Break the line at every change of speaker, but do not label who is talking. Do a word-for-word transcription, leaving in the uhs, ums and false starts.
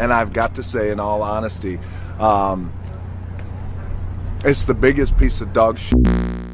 And I've got to say, in all honesty, um, it's the biggest piece of dog shit